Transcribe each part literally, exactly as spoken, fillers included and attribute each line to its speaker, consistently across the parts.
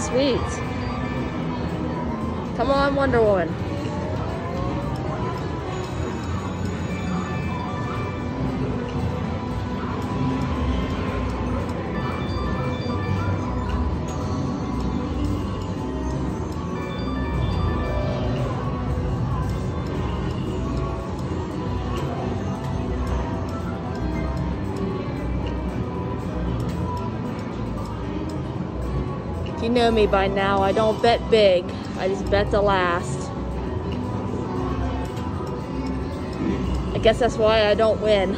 Speaker 1: sweet. Come on, Wonder Woman. You know me by now, I don't bet big, I just bet the last. I guess that's why I don't win.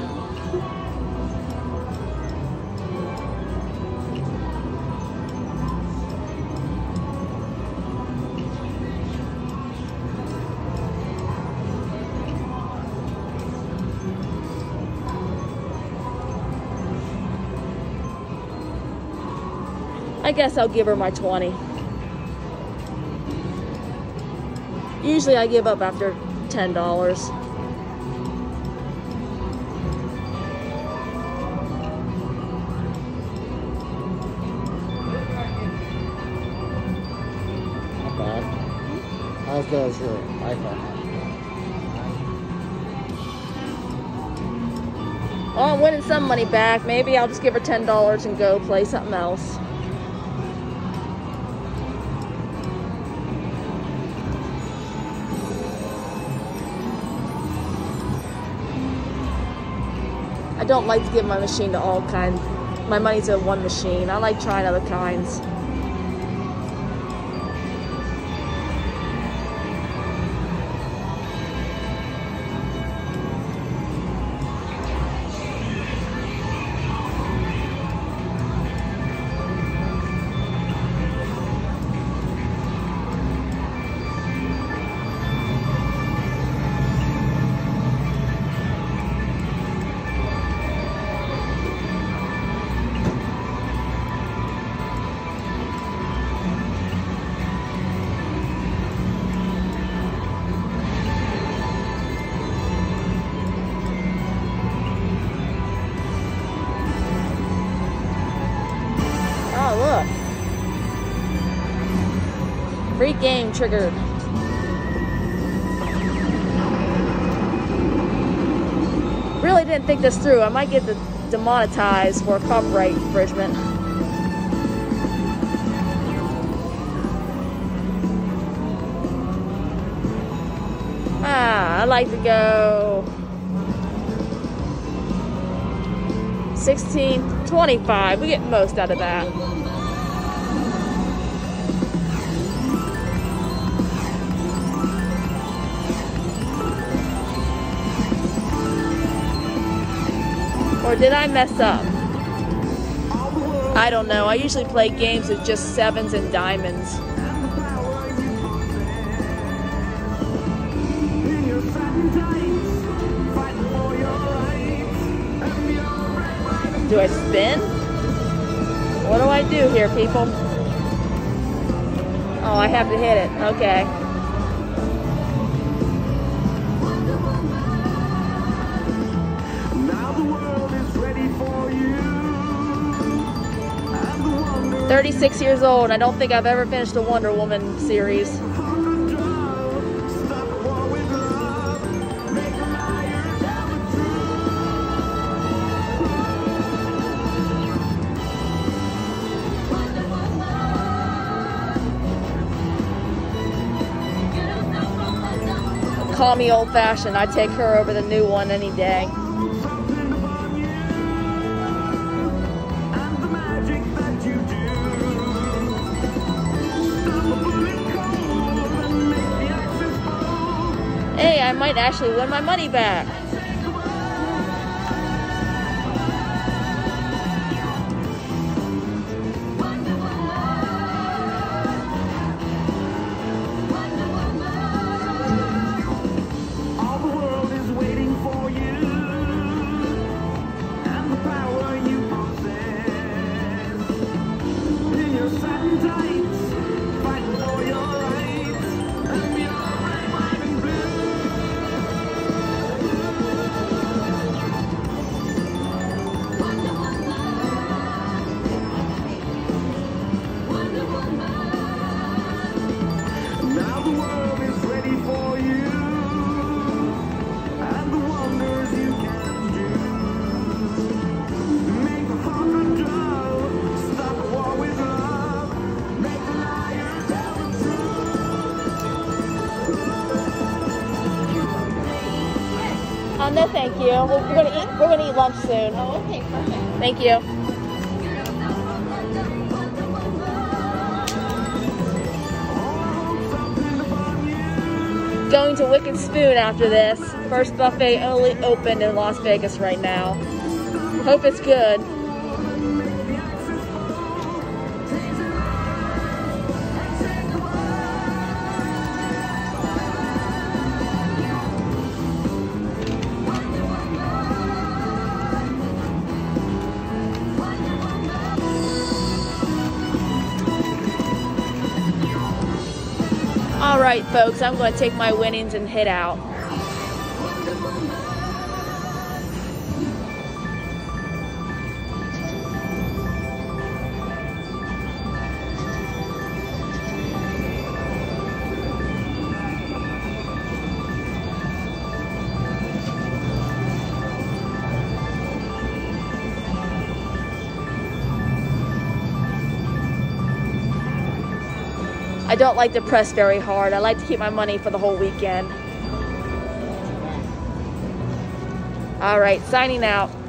Speaker 1: I guess I'll give her my twenty. Usually I give up after ten dollars.
Speaker 2: Not bad. How's those your iPhone?
Speaker 1: Well, I'm winning some money back. Maybe I'll just give her ten dollars and go play something else. I don't like to give my machine to all kinds, my money to one machine. I like trying other kinds. Oh, look. Free game triggered. Really didn't think this through. I might get the demonetized for copyright infringement. Ah, I like to go sixteen, twenty-five. We get most out of that. Or did I mess up? I don't know. I usually play games with just sevens and diamonds. Do I spin? What do I do here, people? Oh, I have to hit it. Okay. thirty-six years old. I don't think I've ever finished a Wonder Woman series. Call me old-fashioned. I'd take her over the new one any day. Hey, I might actually win my money back. no, thank you. We're, we're gonna eat. We're gonna eat lunch soon.
Speaker 3: Oh, okay, perfect.
Speaker 1: Thank you. Going to Wicked Spoon after this. First buffet only opened in Las Vegas right now. Hope it's good. All right, folks, I'm going to take my winnings and head out. I don't like to press very hard. I like to keep my money for the whole weekend. All right, signing out.